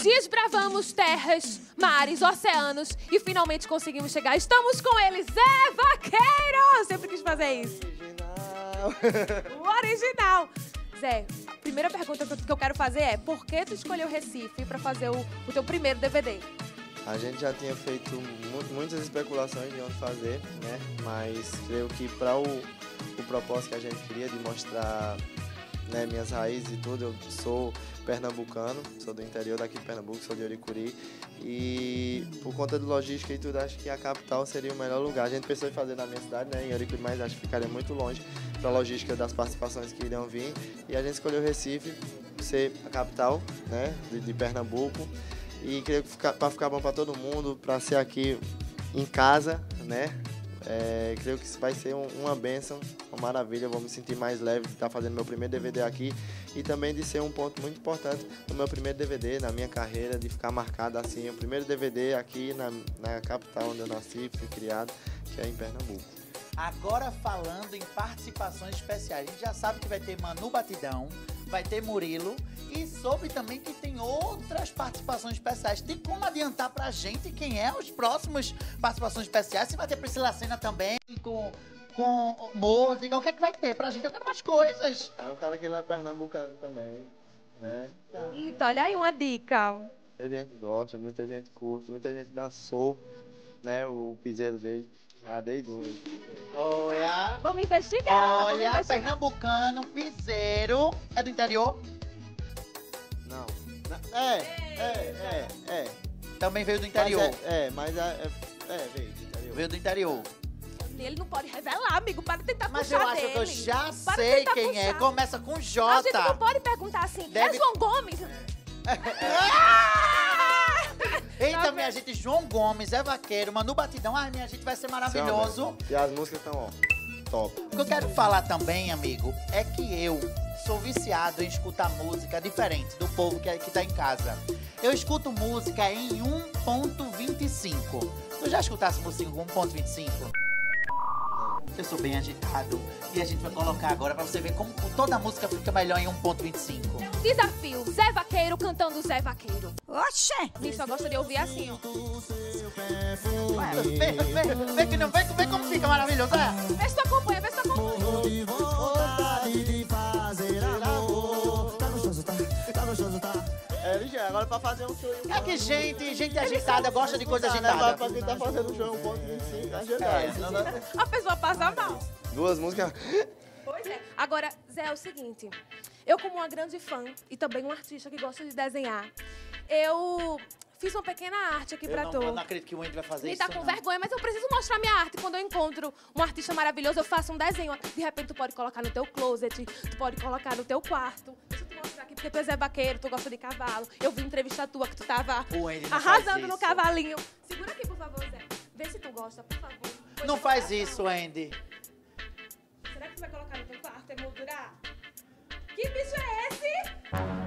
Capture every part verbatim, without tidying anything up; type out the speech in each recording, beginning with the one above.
Desbravamos terras, mares, oceanos e finalmente conseguimos chegar. Estamos com ele, Zé Vaqueiro! Sempre quis fazer isso. Original. O original. Zé, a primeira pergunta que eu quero fazer é: por que tu escolheu Recife para fazer o, o teu primeiro D V D? A gente já tinha feito mu muitas especulações de onde fazer, né? Mas creio que para o, o propósito que a gente queria de mostrar, né, minhas raízes e tudo, eu sou pernambucano, sou do interior daqui de Pernambuco, sou de Oricuri, e por conta de logística e tudo, acho que a capital seria o melhor lugar. A gente pensou em fazer na minha cidade, né, em Oricuri, mas acho que ficaria muito longe para a logística das participações que iriam vir, e a gente escolheu Recife ser a capital, né, de, de Pernambuco, e creio que para ficar bom para todo mundo, para ser aqui em casa, né, É, creio que isso vai ser um, uma bênção, uma maravilha. Eu vou me sentir mais leve de estar fazendo meu primeiro D V D aqui e também de ser um ponto muito importante no meu primeiro D V D, na minha carreira, de ficar marcado assim, o primeiro D V D aqui na, na capital onde eu nasci, fui criado, que é em Pernambuco. Agora falando em participações especiais, a gente já sabe que vai ter Manu Batidão, vai ter Murilo e soube também que tem outras participações especiais. Tem como adiantar pra gente quem é os próximos participações especiais? Se vai ter Priscila Senna também, com, com música, o que é que vai ter pra gente? Eu quero umas coisas. É um cara que lá é pernambucano também, né? Então, olha aí uma dica. Muita gente gosta, muita gente curte, muita gente dançou, né, o piseiro dele. Ah, dei dois. Olha, Vamos investigar. olha, vamos investigar. pernambucano, piseiro. É do interior? Não. É, é, é, é. Também veio do interior. Mas é, é, mas é, é, é, veio do interior. Veio do interior. Ele não pode revelar, amigo, para tentar Mas puxar eu acho dele. que eu já Para sei tentar quem é. puxar. Começa com A J. gente não pode perguntar assim, Deve- é João Gomes? Eita, Tá minha vendo? gente, João Gomes, é vaqueiro, Manu Batidão. Ai, minha gente, vai ser maravilhoso. E as músicas estão, ó, top. O que eu quero falar também, amigo, é que eu sou viciado em escutar música diferente do povo que, que tá em casa. Eu escuto música em um ponto vinte e cinco. Tu já escutasse música em um ponto vinte e cinco? Eu sou bem agitado e a gente vai colocar agora pra você ver como toda música fica melhor em um ponto vinte e cinco. Desafio, Zé Vaqueiro cantando Zé Vaqueiro. Oxê! A gente só gosta de ouvir assim, ó. Vê, vê, vê, vê que não, vê, vê como fica maravilhoso, é? Vê se tu acompanha, vê se tu acompanha. É, ligeiro, agora pra fazer um show em um É que gente, gente agitada gosta de coisa Agora agitada. pra quem tá fazendo um show em um ponto vinte e cinco, tá É, agendado. não dá- A pessoa passa mal. Duas músicas. Pois é. Agora, Zé, é o seguinte. Eu, como uma grande fã e também um artista que gosta de desenhar, eu fiz uma pequena arte aqui Eu pra não, tu. eu não acredito que o Andy vai fazer Me isso. dá com não. vergonha, mas eu preciso mostrar minha arte. Quando eu encontro um artista maravilhoso, eu faço um desenho. De repente, tu pode colocar no teu closet, tu pode colocar no teu quarto. Deixa eu te mostrar aqui, porque tu é Zé Vaqueiro, tu gosta de cavalo. Eu vi entrevista tua que tu tava O Andy não arrasando faz no isso. cavalinho. Segura aqui, por favor, Zé. Vê se tu gosta, por favor. Foi Não de faz coração. isso, Andy. Será que tu vai colocar no teu quarto? É moldurar? Que bicho é esse?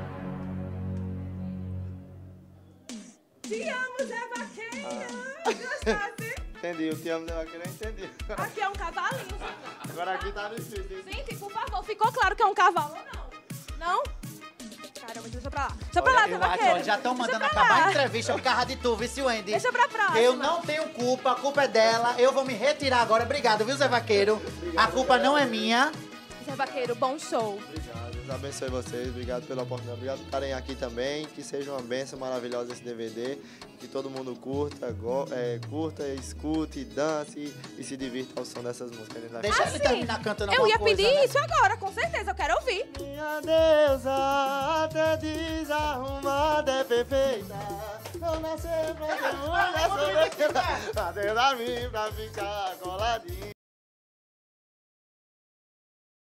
Te amo, Zé Vaqueiro! Gostasse? Entendi, o Te Amo, Zé Vaqueiro, eu entendi. Aqui é um cavalinho, Zé. Agora aqui tá difícil, hein? Gente, por favor, ficou claro que é um cavalo ou não? Não? Caramba, deixa pra lá. Deixa pra lá, Olha, Zé eu acho, Vaqueiro. olha, já estão Deixa mandando pra acabar lá. a entrevista por causa de tu, viu, seu Andy? Deixa pra próxima. Eu não tenho culpa, a culpa é dela. Eu vou me retirar agora. Obrigado, viu, Zé Vaqueiro? A culpa não é minha. Zé Vaqueiro, bom show. Obrigado, Deus abençoe vocês, obrigado pela oportunidade, obrigado por estarem aqui também, que seja uma bênção maravilhosa esse D V D, que todo mundo curta, go, é, curta, escute, dance e se divirta ao som dessas músicas. A gente vai Deixa fazer. ele terminar cantando Eu alguma ia coisa, pedir né? isso agora, com certeza, eu quero ouvir. Minha deusa, até desarrumada é perfeita, não nasceu pra ser mulher, sou perfeita, a Deus a mim pra ficar coladinha.